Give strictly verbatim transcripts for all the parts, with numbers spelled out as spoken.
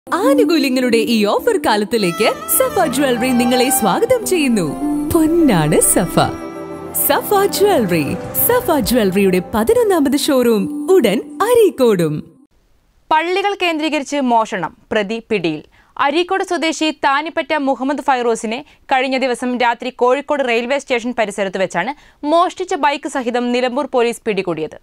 ആനുകൂല്യങ്ങളുടെ ഈ ഓഫർ കാലത്തിലേക്ക് സഫ ജ്വല്ലറി നിങ്ങളെ സ്വാഗതം ചെയ്യുന്നു. പൊന്നാണ് സഫ. സഫ ജ്വല്ലറി. സഫ ജ്വല്ലറിയുടെ പതിനൊന്നാമത് ഷോറൂം ഉടൻ അരീക്കോടും. പള്ളികൾ കേന്ദ്രീകരിച്ച് മോഷണം, പ്രതി പിടിയിൽ. അരീക്കോട് സ്വദേശി താനിപ്പറ്റ മുഹമ്മദ് ഫൈറോസിനെ കഴിഞ്ഞ ദിവസം രാത്രി കോഴിക്കോട് റെയിൽവേ സ്റ്റേഷൻ പരിസരത്ത് വെച്ചാണ് മോഷ്ടിച്ച ബൈക്ക് സഹിതം നിലമ്പൂർ പോലീസ് പിടികൂടിയത്.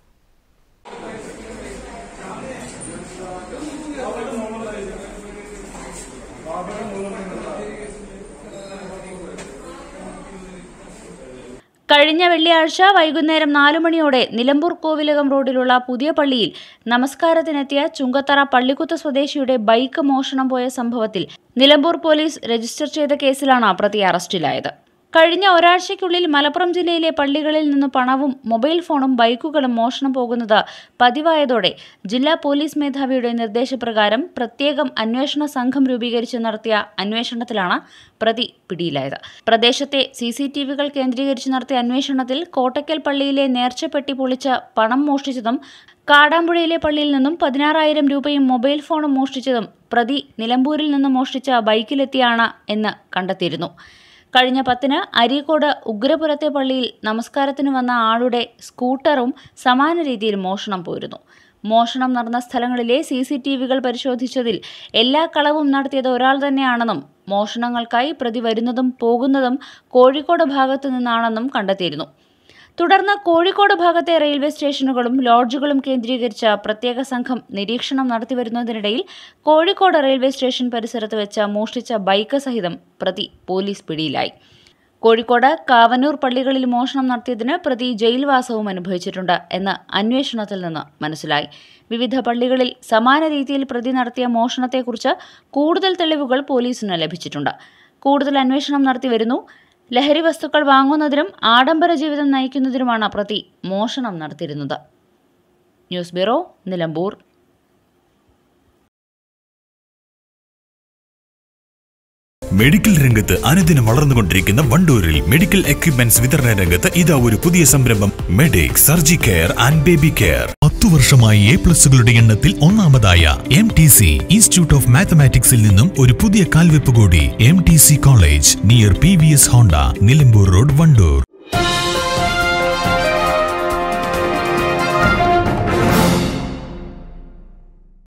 കഴിഞ്ഞ വെള്ളിയാഴ്ച വൈകുന്നേരം നാലു മണിയോടെ നിലമ്പൂർ കോവിലകം റോഡിലുള്ള പുതിയ പള്ളിയിൽ നമസ്കാരത്തിനെത്തിയ ചുങ്കത്തറ പള്ളിക്കുത്ത് സ്വദേശിയുടെ ബൈക്ക് മോഷണം പോയ സംഭവത്തിൽ നിലമ്പൂർ പോലീസ് രജിസ്റ്റർ ചെയ്ത കേസിലാണ് പ്രതി അറസ്റ്റിലായത്. കഴിഞ്ഞ ഒരാഴ്ചയ്ക്കുള്ളിൽ മലപ്പുറം ജില്ലയിലെ പള്ളികളിൽ നിന്ന് പണവും മൊബൈൽ ഫോണും ബൈക്കുകളും മോഷണം പോകുന്നത് പതിവായതോടെ ജില്ലാ പോലീസ് മേധാവിയുടെ നിർദ്ദേശപ്രകാരം പ്രത്യേകം അന്വേഷണ സംഘം രൂപീകരിച്ച് നടത്തിയ അന്വേഷണത്തിലാണ് പ്രതി പിടിയിലായത്. പ്രദേശത്തെ സി സി ടി വികൾ കേന്ദ്രീകരിച്ച് നടത്തിയ അന്വേഷണത്തിൽ കോട്ടയ്ക്കൽ പള്ളിയിലെ നേർച്ചപ്പെട്ടി പൊളിച്ച് പണം മോഷ്ടിച്ചതും കാടാമ്പുഴയിലെ പള്ളിയിൽ നിന്നും പതിനാറായിരം രൂപയും മൊബൈൽ ഫോണും മോഷ്ടിച്ചതും പ്രതി നിലമ്പൂരിൽ നിന്ന് മോഷ്ടിച്ച ബൈക്കിലെത്തിയാണ് എന്ന് കണ്ടെത്തിയിരുന്നു. കഴിഞ്ഞ പത്തിന് അരീക്കോട് ഉഗ്രപുരത്തെ പള്ളിയിൽ നമസ്കാരത്തിന് വന്ന ആളുടെ സ്കൂട്ടറും സമാന രീതിയിൽ മോഷണം പോയിരുന്നു. മോഷണം നടന്ന സ്ഥലങ്ങളിലെ സി സി ടി വികൾ പരിശോധിച്ചതിൽ എല്ലാ കളവും നടത്തിയത് ഒരാൾ തന്നെയാണെന്നും മോഷണങ്ങൾക്കായി പ്രതി വരുന്നതും പോകുന്നതും കോഴിക്കോട് ഭാഗത്തു നിന്നാണെന്നും കണ്ടെത്തിയിരുന്നു. തുടർന്ന് കോഴിക്കോട് ഭാഗത്തെ റെയിൽവേ സ്റ്റേഷനുകളും ലോഡ്ജുകളും കേന്ദ്രീകരിച്ച പ്രത്യേക സംഘം നിരീക്ഷണം നടത്തിവരുന്നതിനിടയിൽ കോഴിക്കോട് റെയിൽവേ സ്റ്റേഷൻ പരിസരത്ത് വെച്ച മോഷ്ടിച്ച ബൈക്ക് സഹിതം പ്രതി പോലീസ് പിടിയിലായി. കോഴിക്കോട് കാവന്നൂർ പള്ളികളിൽ മോഷണം നടത്തിയതിന് പ്രതി ജയിൽവാസവും അനുഭവിച്ചിട്ടുണ്ട് എന്ന് അന്വേഷണത്തിൽ നിന്ന് മനസ്സിലായി. വിവിധ പള്ളികളിൽ സമാന രീതിയിൽ പ്രതി നടത്തിയ മോഷണത്തെക്കുറിച്ച് കൂടുതൽ തെളിവുകൾ പോലീസിന് ലഭിച്ചിട്ടുണ്ട്. കൂടുതൽ അന്വേഷണം നടത്തിവരുന്നു. ലഹരി വസ്തുക്കൾ വാങ്ങുന്നതിനും ആഡംബര ജീവിതം നയിക്കുന്നതിനുമാണ് പ്രതി മോഷണം നടത്തിയിരുന്നത്. News bureau, Nilambur. മെഡിക്കൽ രംഗത്ത് അനുദിനം വളർന്നുകൊണ്ടിരിക്കുന്ന വണ്ടൂരിൽ മെഡിക്കൽ എക്യുപ്മെന്റ്സ് വിതരണ രംഗത്ത് ഇതാ ഒരു പുതിയ സംരംഭം medic surgi care and baby care. പത്തു വർഷമായി എ പ്ലസുകളുടെ എണ്ണത്തിൽ ഒന്നാമതായ M T C institute of മാത്തമാറ്റിക്സിൽ നിന്നും ഒരു പുതിയ കാൽവെപ്പ് കൂടി. M T C college near P V S Honda, Nilambur road, Wandoor.